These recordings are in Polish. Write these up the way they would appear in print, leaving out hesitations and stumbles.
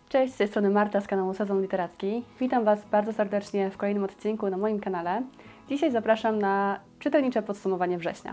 Cześć, z tej strony Marta z kanału Sezon Literacki. Witam Was bardzo serdecznie w kolejnym odcinku na moim kanale. Dzisiaj zapraszam na czytelnicze podsumowanie września.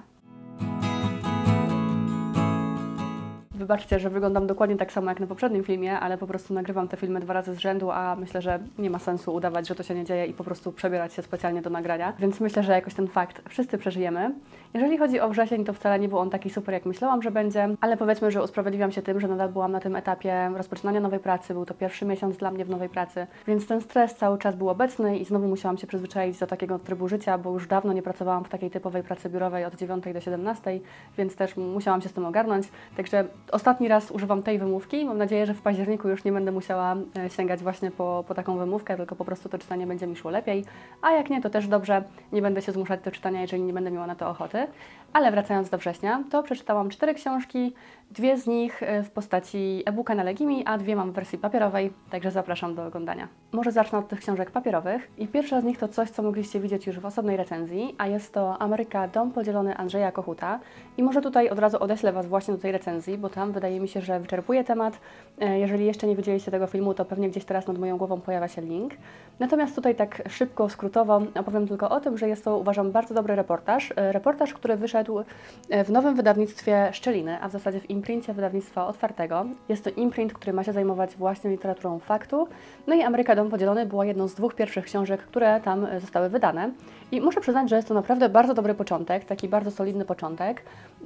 Wybaczcie, że wyglądam dokładnie tak samo jak na poprzednim filmie, ale po prostu nagrywam te filmy 2 razy z rzędu, a myślę, że nie ma sensu udawać, że to się nie dzieje i po prostu przebierać się specjalnie do nagrania, więc myślę, że jakoś ten fakt wszyscy przeżyjemy. Jeżeli chodzi o wrzesień, to wcale nie był on taki super, jak myślałam, że będzie, ale powiedzmy, że usprawiedliwiam się tym, że nadal byłam na tym etapie rozpoczynania nowej pracy, był to pierwszy miesiąc dla mnie w nowej pracy, więc ten stres cały czas był obecny i znowu musiałam się przyzwyczaić do takiego trybu życia, bo już dawno nie pracowałam w takiej typowej pracy biurowej od 9 do 17, więc też musiałam się z tym ogarnąć, także ostatni raz używam tej wymówki. Mam nadzieję, że w październiku już nie będę musiała sięgać właśnie po taką wymówkę, tylko po prostu to czytanie będzie mi szło lepiej. A jak nie, to też dobrze. Nie będę się zmuszać do czytania, jeżeli nie będę miała na to ochoty. Ale wracając do września, to przeczytałam 4 książki. 2 z nich w postaci e-booka na Legimi, a 2 mam w wersji papierowej, także zapraszam do oglądania. Może zacznę od tych książek papierowych. I pierwsza z nich to coś, co mogliście widzieć już w osobnej recenzji, a jest to Ameryka Dom Podzielony Andrzeja Kochuta. I może tutaj od razu odeślę Was właśnie do tej recenzji, bo tam wydaje mi się, że wyczerpuje temat. Jeżeli jeszcze nie widzieliście tego filmu, to pewnie gdzieś teraz nad moją głową pojawia się link. Natomiast tutaj tak szybko, skrótowo opowiem tylko o tym, że jest to, uważam, bardzo dobry reportaż. Reportaż, który wyszedł w nowym wydawnictwie Szczeliny, a w zasadzie w imprincie wydawnictwa Otwartego. Jest to imprint, który ma się zajmować właśnie literaturą faktu. No i Ameryka Dom Podzielony była jedną z 2 pierwszych książek, które tam zostały wydane. I muszę przyznać, że jest to naprawdę bardzo dobry początek, taki bardzo solidny początek,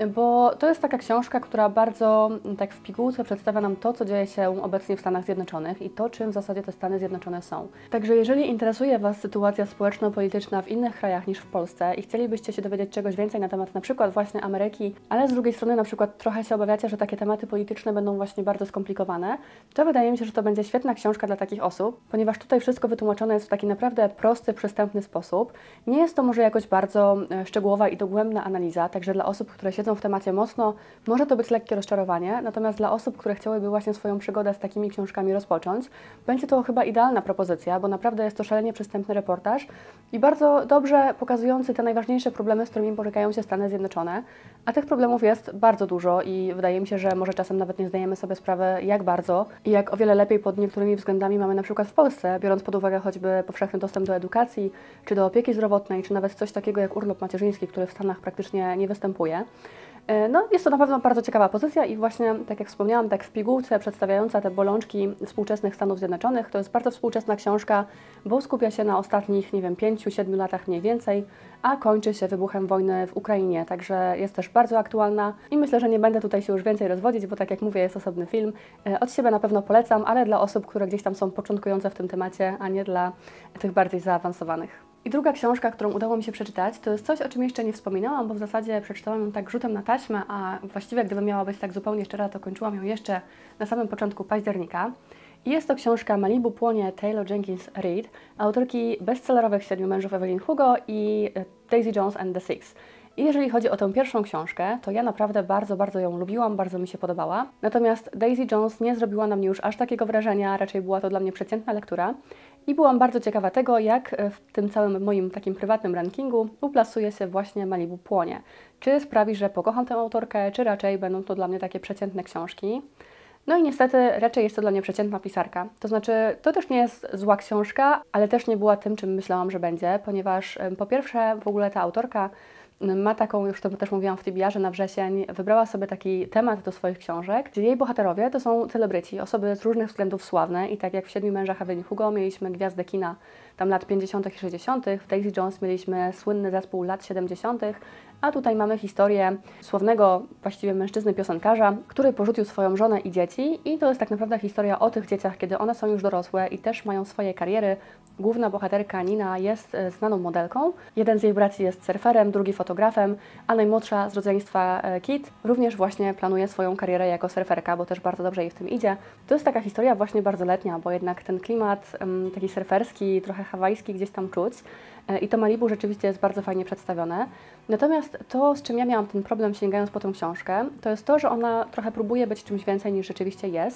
bo to jest taka książka, która bardzo tak w pigułce przedstawia nam to, co dzieje się obecnie w Stanach Zjednoczonych i to, czym w zasadzie te Stany Zjednoczone są. Także jeżeli interesuje Was sytuacja społeczno-polityczna w innych krajach niż w Polsce i chcielibyście się dowiedzieć czegoś więcej na temat na przykład właśnie Ameryki, ale z drugiej strony na przykład trochę się obawiacie, że takie tematy polityczne będą właśnie bardzo skomplikowane, to wydaje mi się, że to będzie świetna książka dla takich osób, ponieważ tutaj wszystko wytłumaczone jest w taki naprawdę prosty, przystępny sposób. Nie jest to może jakoś bardzo szczegółowa i dogłębna analiza, także dla osób, które siedzą w temacie mocno, może to być lekkie rozczarowanie, natomiast dla osób, które chciałyby właśnie swoją przygodę z takimi książkami rozpocząć, będzie to chyba idealna propozycja, bo naprawdę jest to szalenie przystępny reportaż i bardzo dobrze pokazujący te najważniejsze problemy, z którymi borykają się Stany Zjednoczone, a tych problemów jest bardzo dużo i wydaje mi się, że może czasem nawet nie zdajemy sobie sprawy, jak bardzo i jak o wiele lepiej pod niektórymi względami mamy na przykład w Polsce, biorąc pod uwagę choćby powszechny dostęp do edukacji, czy do opieki zdrowotnej, czy nawet coś takiego jak urlop macierzyński, który w Stanach praktycznie nie występuje. No, jest to na pewno bardzo ciekawa pozycja i właśnie, tak jak wspomniałam, tak w pigułce przedstawiająca te bolączki współczesnych Stanów Zjednoczonych, to jest bardzo współczesna książka, bo skupia się na ostatnich, nie wiem, 5-7 latach mniej więcej, a kończy się wybuchem wojny w Ukrainie, także jest też bardzo aktualna i myślę, że nie będę tutaj się już więcej rozwodzić, bo tak jak mówię, jest osobny film. Od siebie na pewno polecam, ale dla osób, które gdzieś tam są początkujące w tym temacie, a nie dla tych bardziej zaawansowanych. I druga książka, którą udało mi się przeczytać, to jest coś, o czym jeszcze nie wspominałam, bo w zasadzie przeczytałam ją tak rzutem na taśmę, a właściwie gdybym miała być tak zupełnie szczera, to kończyłam ją jeszcze na samym początku października. I jest to książka Malibu płonie Taylor Jenkins Reid, autorki bestsellerowych 7 mężów Evelyn Hugo i Daisy Jones and the Six. I jeżeli chodzi o tę pierwszą książkę, to ja naprawdę bardzo ją lubiłam, bardzo mi się podobała. Natomiast Daisy Jones nie zrobiła na mnie już aż takiego wrażenia, raczej była to dla mnie przeciętna lektura. I byłam bardzo ciekawa tego, jak w tym całym moim takim prywatnym rankingu uplasuje się właśnie Malibu płonie. Czy sprawi, że pokocham tę autorkę, czy raczej będą to dla mnie takie przeciętne książki. No i niestety raczej jest to dla mnie przeciętna pisarka. To znaczy, to też nie jest zła książka, ale też nie była tym, czym myślałam, że będzie, ponieważ po pierwsze w ogóle ta autorka ma taką, już to też mówiłam w TBR, na wrzesień, wybrała sobie taki temat do swoich książek, gdzie jej bohaterowie to są celebryci, osoby z różnych względów sławne i tak jak w 7 mężach Evelyn Hugo mieliśmy gwiazdę kina tam lat 50. i 60., w Daisy Jones mieliśmy słynny zespół lat 70., a tutaj mamy historię sławnego właściwie mężczyzny piosenkarza, który porzucił swoją żonę i dzieci i to jest tak naprawdę historia o tych dzieciach, kiedy one są już dorosłe i też mają swoje kariery. Główna bohaterka Nina jest znaną modelką, jeden z jej braci jest surferem, drugi fotografem, a najmłodsza z rodzeństwa Kit również właśnie planuje swoją karierę jako surferka, bo też bardzo dobrze jej w tym idzie. To jest taka historia właśnie bardzo letnia, bo jednak ten klimat taki surferski, trochę hawajski gdzieś tam czuć i to Malibu rzeczywiście jest bardzo fajnie przedstawione. Natomiast to, z czym ja miałam ten problem sięgając po tę książkę, to jest to, że ona trochę próbuje być czymś więcej niż rzeczywiście jest.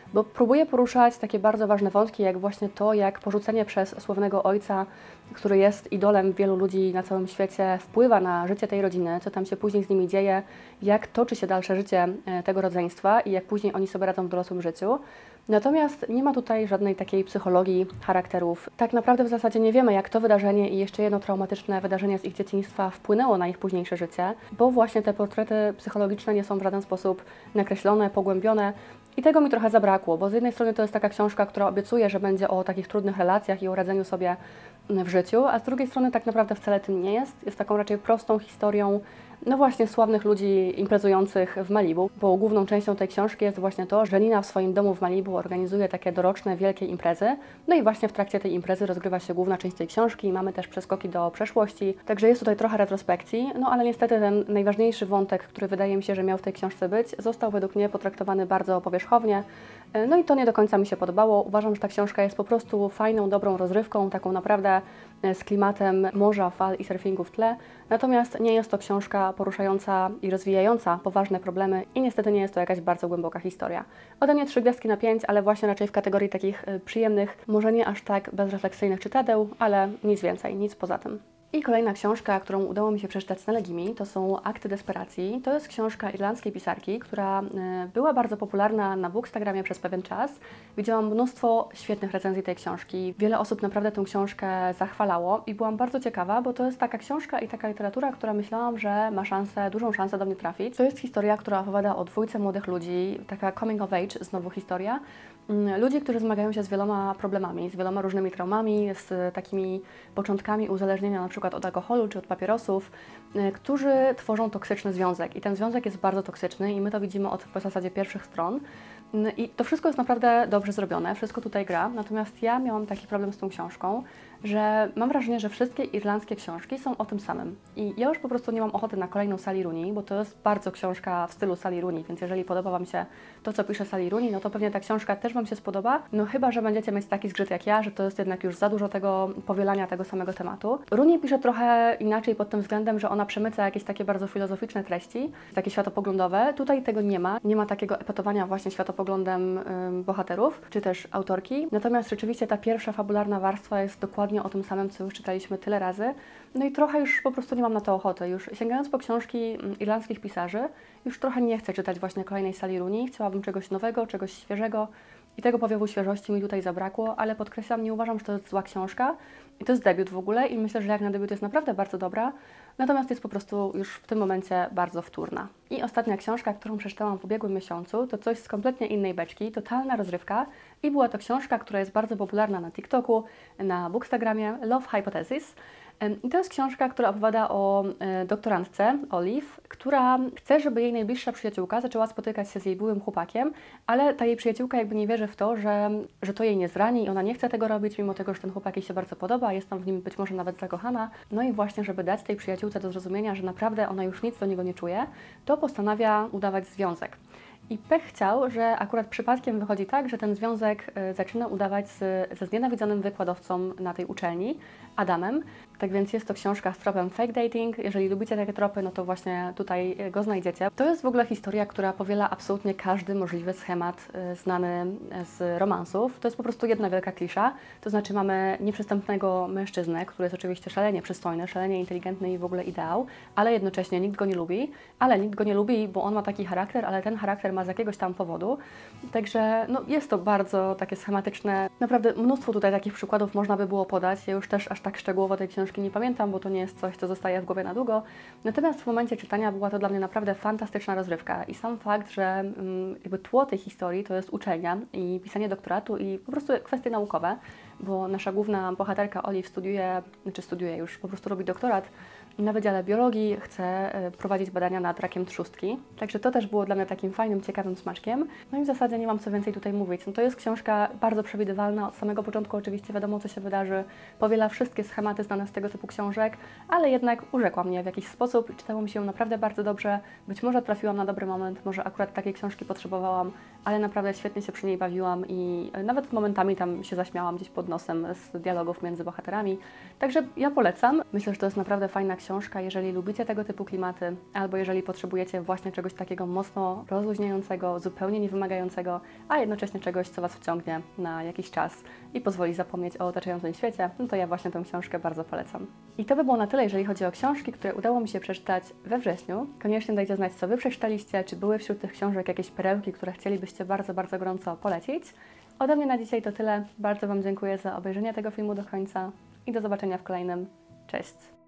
bo próbuje poruszać takie bardzo ważne wątki, jak właśnie to, jak porzucenie przez słownego ojca, który jest idolem wielu ludzi na całym świecie, wpływa na życie tej rodziny, co tam się później z nimi dzieje, jak toczy się dalsze życie tego rodzeństwa i jak później oni sobie radzą w dorosłym życiu. Natomiast nie ma tutaj żadnej takiej psychologii charakterów. Tak naprawdę w zasadzie nie wiemy, jak to wydarzenie i jeszcze jedno traumatyczne wydarzenie z ich dzieciństwa wpłynęło na ich późniejsze życie, bo właśnie te portrety psychologiczne nie są w żaden sposób nakreślone, pogłębione. I tego mi trochę zabrakło, bo z jednej strony to jest taka książka, która obiecuje, że będzie o takich trudnych relacjach i o radzeniu sobie w życiu, a z drugiej strony tak naprawdę wcale tym nie jest. Jest taką raczej prostą historią, no właśnie sławnych ludzi imprezujących w Malibu, bo główną częścią tej książki jest właśnie to, że Lina w swoim domu w Malibu organizuje takie doroczne, wielkie imprezy. No i właśnie w trakcie tej imprezy rozgrywa się główna część tej książki i mamy też przeskoki do przeszłości, także jest tutaj trochę retrospekcji, no ale niestety ten najważniejszy wątek, który wydaje mi się, że miał w tej książce być, został według mnie potraktowany bardzo powierzchownie. No i to nie do końca mi się podobało. Uważam, że ta książka jest po prostu fajną, dobrą rozrywką, taką naprawdę z klimatem morza, fal i surfingu w tle. Natomiast nie jest to książka poruszająca i rozwijająca poważne problemy i niestety nie jest to jakaś bardzo głęboka historia. Ode mnie 3 gwiazdki na 5, ale właśnie raczej w kategorii takich przyjemnych, może nie aż tak bezrefleksyjnych czytadeł, ale nic więcej, nic poza tym. I kolejna książka, którą udało mi się przeczytać na Legimi, to są Akty Desperacji. To jest książka irlandzkiej pisarki, która była bardzo popularna na Bookstagramie przez pewien czas. Widziałam mnóstwo świetnych recenzji tej książki. Wiele osób naprawdę tę książkę zachwalało i byłam bardzo ciekawa, bo to jest taka książka i taka literatura, która myślałam, że ma szansę, dużą szansę do mnie trafić. To jest historia, która opowiada o dwójce młodych ludzi, taka coming of age, znowu historia. Ludzi, którzy zmagają się z wieloma problemami, z wieloma różnymi traumami, z takimi początkami uzależnienia na przykład od alkoholu czy od papierosów, którzy tworzą toksyczny związek. I ten związek jest bardzo toksyczny i my to widzimy od w zasadzie pierwszych stron. I to wszystko jest naprawdę dobrze zrobione, wszystko tutaj gra, natomiast ja miałam taki problem z tą książką, że mam wrażenie, że wszystkie irlandzkie książki są o tym samym. I ja już po prostu nie mam ochoty na kolejną Sally Rooney, bo to jest bardzo książka w stylu Sally Rooney, więc jeżeli podoba Wam się to, co pisze Sally Rooney, no to pewnie ta książka też Wam się spodoba, no chyba że będziecie mieć taki zgrzyt jak ja, że to jest jednak już za dużo tego powielania tego samego tematu. Rooney pisze trochę inaczej pod tym względem, że ona przemyca jakieś takie bardzo filozoficzne treści, takie światopoglądowe. Tutaj tego nie ma. Nie ma takiego epatowania właśnie światopoglądem bohaterów, czy też autorki. Natomiast rzeczywiście ta pierwsza fabularna warstwa jest dokładnie o tym samym, co już czytaliśmy tyle razy. No i trochę już po prostu nie mam na to ochoty. Już sięgając po książki irlandzkich pisarzy, już trochę nie chcę czytać właśnie kolejnej Sally Rooney. Chciałabym czegoś nowego, czegoś świeżego i tego powiewu świeżości mi tutaj zabrakło, ale podkreślam, nie uważam, że to jest zła książka. I to jest debiut w ogóle i myślę, że jak na debiut jest naprawdę bardzo dobra, natomiast jest po prostu już w tym momencie bardzo wtórna. I ostatnia książka, którą przeczytałam w ubiegłym miesiącu, to coś z kompletnie innej beczki, totalna rozrywka i była to książka, która jest bardzo popularna na TikToku, na Bookstagramie, Love Hypothesis. I to jest książka, która opowiada o doktorantce, Olive, która chce, żeby jej najbliższa przyjaciółka zaczęła spotykać się z jej byłym chłopakiem, ale ta jej przyjaciółka jakby nie wierzy w to, że to jej nie zrani i ona nie chce tego robić, mimo tego, że ten chłopak jej się bardzo podoba, jest tam w nim być może nawet zakochana. No i właśnie, żeby dać tej przyjaciółce do zrozumienia, że naprawdę ona już nic do niego nie czuje, to postanawia udawać związek. I pech chciał, że akurat przypadkiem wychodzi tak, że ten związek zaczyna udawać ze znienawidzonym wykładowcą na tej uczelni, Adamem. Tak więc jest to książka z tropem fake dating. Jeżeli lubicie takie tropy, no to właśnie tutaj go znajdziecie. To jest w ogóle historia, która powiela absolutnie każdy możliwy schemat znany z romansów. To jest po prostu jedna wielka klisza. To znaczy mamy nieprzystępnego mężczyznę, który jest oczywiście szalenie przystojny, szalenie inteligentny i w ogóle ideał, ale jednocześnie nikt go nie lubi. Ale nikt go nie lubi, bo on ma taki charakter, ale ten charakter ma z jakiegoś tam powodu. Także no, jest to bardzo takie schematyczne. Naprawdę mnóstwo tutaj takich przykładów można by było podać. Ja już też aż tak szczegółowo tej książki nie pamiętam, bo to nie jest coś, co zostaje w głowie na długo. Natomiast w momencie czytania była to dla mnie naprawdę fantastyczna rozrywka i sam fakt, że jakby tło tej historii to jest uczelnia i pisanie doktoratu i po prostu kwestie naukowe, bo nasza główna bohaterka Olive studiuje już, po prostu robi doktorat na Wydziale Biologii, chce prowadzić badania nad rakiem trzustki. Także to też było dla mnie takim fajnym, ciekawym smaczkiem. No i w zasadzie nie mam co więcej tutaj mówić. No to jest książka bardzo przewidywalna, od samego początku oczywiście wiadomo, co się wydarzy, powiela wszystkie schematy znane z tego typu książek, ale jednak urzekła mnie w jakiś sposób i czytało mi się ją naprawdę bardzo dobrze. Być może trafiłam na dobry moment, może akurat takiej książki potrzebowałam, ale naprawdę świetnie się przy niej bawiłam i nawet momentami tam się zaśmiałam gdzieś pod nosem z dialogów między bohaterami. Także ja polecam. Myślę, że to jest naprawdę fajna książka książka, jeżeli lubicie tego typu klimaty, albo jeżeli potrzebujecie właśnie czegoś takiego mocno rozluźniającego, zupełnie niewymagającego, a jednocześnie czegoś, co Was wciągnie na jakiś czas i pozwoli zapomnieć o otaczającym świecie, no to ja właśnie tę książkę bardzo polecam. I to by było na tyle, jeżeli chodzi o książki, które udało mi się przeczytać we wrześniu. Koniecznie dajcie znać, co Wy przeczytaliście, czy były wśród tych książek jakieś perełki, które chcielibyście bardzo, bardzo gorąco polecić. Ode mnie na dzisiaj to tyle. Bardzo Wam dziękuję za obejrzenie tego filmu do końca i do zobaczenia w kolejnym. Cześć!